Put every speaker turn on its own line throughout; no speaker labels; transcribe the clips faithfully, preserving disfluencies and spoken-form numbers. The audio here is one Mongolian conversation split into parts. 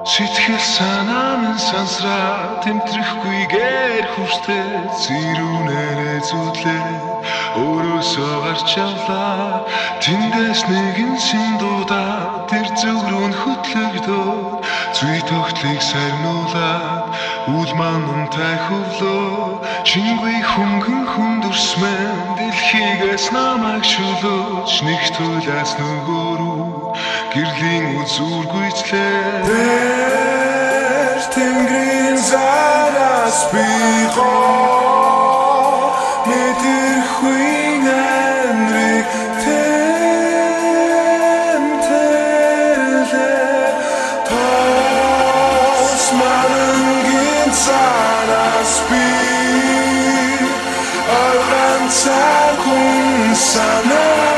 Сэтгэл санаа минь сансраа тэмтрэхгүйгээр хүртээ зэрүүнээрээ зүтлээ өөрөөсөө гарч явлаа тэндээс нэгэн шин дуудаа тэр зүг рүү хөтлөгдөө зүй тогтлыг сарниулаад үл мантай хөвлөө чингүй хөнгөн хүндүрсмэн дэлхийгээс намайг шүлөөж нэг туйлаас нөгөө рүү гэрлийн үзүүргүйтлээ Тэнгэрийн зараас би гоо мэдэрхгүй нэмрийг тэмтэлээ тос марангийн зараас би ойран цагун санаа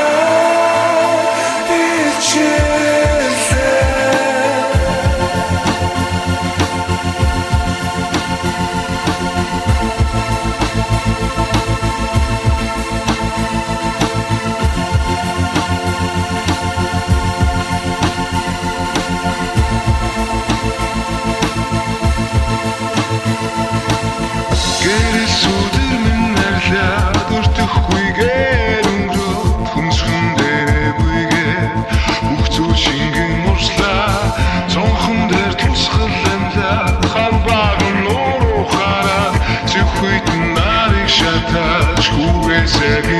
Өртөхгүйгээр өнгөрөөд хүнсгэн дээрэгүйгээр бүх зүйл шингэн мурслаа цонхон дээр тусгал амлаа хар баган нууруу хараад зөвхөйт нарыг шатаж хүүгээсээ